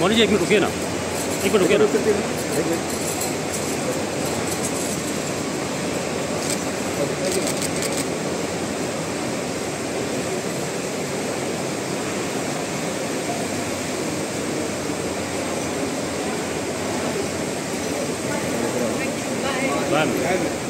मौली जी एक मिनट रुकिए ना, एक मिनट रुकिए ना। बाय।